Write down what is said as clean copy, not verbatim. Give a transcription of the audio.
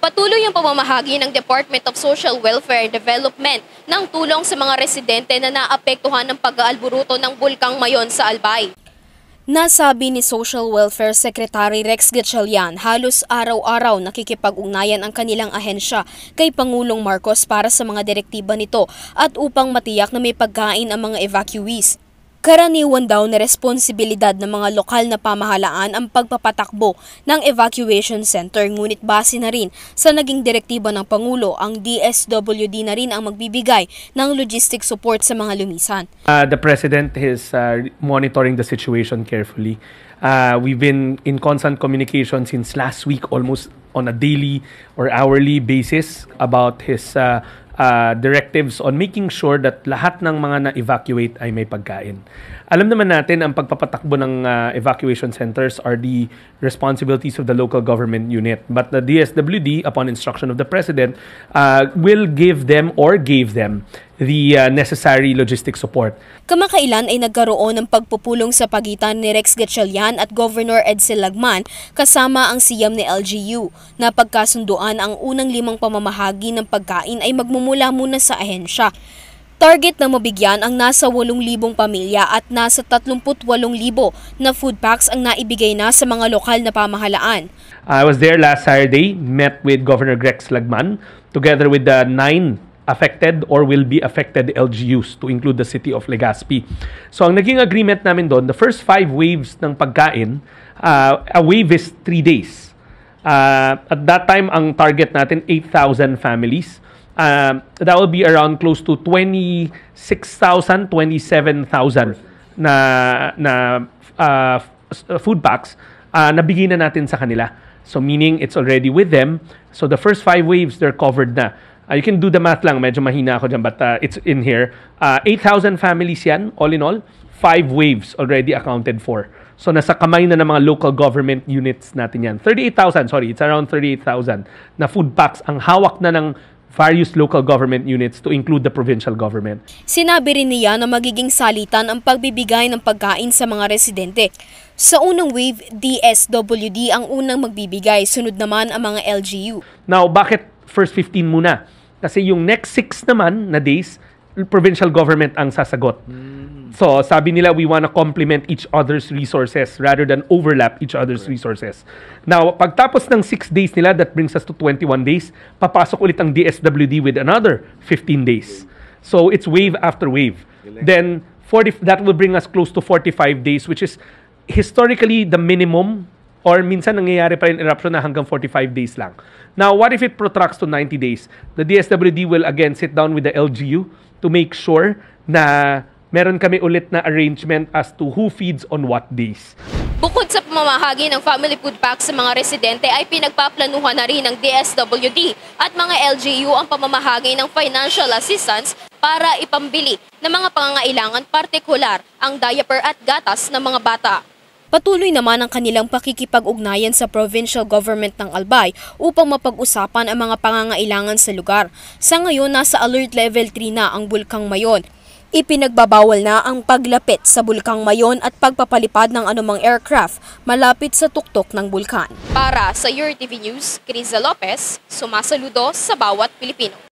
Patuloy ang pamamahagi ng Department of Social Welfare and Development ng tulong sa mga residente na naapektuhan ng pag-aalburuto ng Bulkang Mayon sa Albay. Nasabi ni Social Welfare Secretary Rex Gatchalian, halos araw-araw nakikipag-ugnayan ang kanilang ahensya kay Pangulong Marcos para sa mga direktiba nito at upang matiyak na may pagkain ang mga evacuees. Karaniwan daw na responsibilidad ng mga lokal na pamahalaan ang pagpapatakbo ng evacuation center, ngunit base na rin sa naging direktiba ng Pangulo, ang DSWD na rin ang magbibigay ng logistic support sa mga lumisan. The President is monitoring the situation carefully. We've been in constant communication since last week, almost on a daily or hourly basis about his directives on making sure that lahat ng mga na-evacuate ay may pagkain. Alam naman natin ang pagpapatakbo ng evacuation centers are the responsibilities of the local government unit. But the DSWD, upon instruction of the President, will give them or gave them the necessary logistic support. Kamakailan ay nagkaroon ng pagpupulong sa pagitan ni Rex Gatchalian at Governor Edsel Lagman kasama ang siyam ni LGU na pagkasunduan ang unang 5 pamamahagi ng pagkain ay magmumula muna sa ahensya. Target na mabigyan ang nasa 8,000 pamilya at nasa 38,000 na food packs ang naibigay na sa mga lokal na pamahalaan. I was there last Saturday, met with Governor Rex Lagman together with the 9 affected or will be affected LGUs to include the city of Legazpi. So ang naging agreement namin doon, the first 5 waves ng pagkain, a wave is 3 days. At that time, ang target natin, 8,000 families. That will be around close to 26,000, 27,000 na food packs na bigyan na natin sa kanila. So meaning it's already with them. So the first 5 waves, they're covered na. You can do the math lang, medyo mahina ako dyan, but it's in here. 8,000 families yan, all in all. 5 waves already accounted for. So nasa kamay na ng mga local government units natin yan. 38,000, sorry, it's around 38,000 na food packs ang hawak na ng various local government units to include the provincial government. Sinabi rin niya na magiging salitan ang pagbibigay ng pagkain sa mga residente. Sa unang wave, DSWD ang unang magbibigay, sunod naman ang mga LGU. Now, bakit first 15 muna? Kasi yung next 6 naman na days, provincial government ang sasagot. So, sabi nila, we want to complement each other's resources rather than overlap each other's resources. Now, pagtapos ng 6 days nila, that brings us to 21 days, papasok ulit ang DSWD with another 15 days. So, it's wave after wave. Then, that will bring us close to 45 days, which is historically the minimum, or minsan nangyayari pa rin eruption na hanggang 45 days lang. Now, what if it protracts to 90 days? The DSWD will again sit down with the LGU to make sure na meron kami ulit na arrangement as to who feeds on what days. Bukod sa pamamahagi ng family food packs sa mga residente ay pinagpaplanuhan na rin ng DSWD at mga LGU ang pamamahagi ng financial assistance para ipambili ng mga pangangailangan, partikular ang diaper at gatas ng mga bata. Patuloy naman ang kanilang pakikipag-ugnayan sa provincial government ng Albay upang mapag-usapan ang mga pangangailangan sa lugar. Sa ngayon, nasa alert level 3 na ang Bulkang Mayon. Ipinagbabawal na ang paglapit sa Bulkang Mayon at pagpapalipad ng anumang aircraft malapit sa tuktok ng bulkan. Para sa Your TV News, Criza Lopez, sumasaludo sa bawat Pilipino.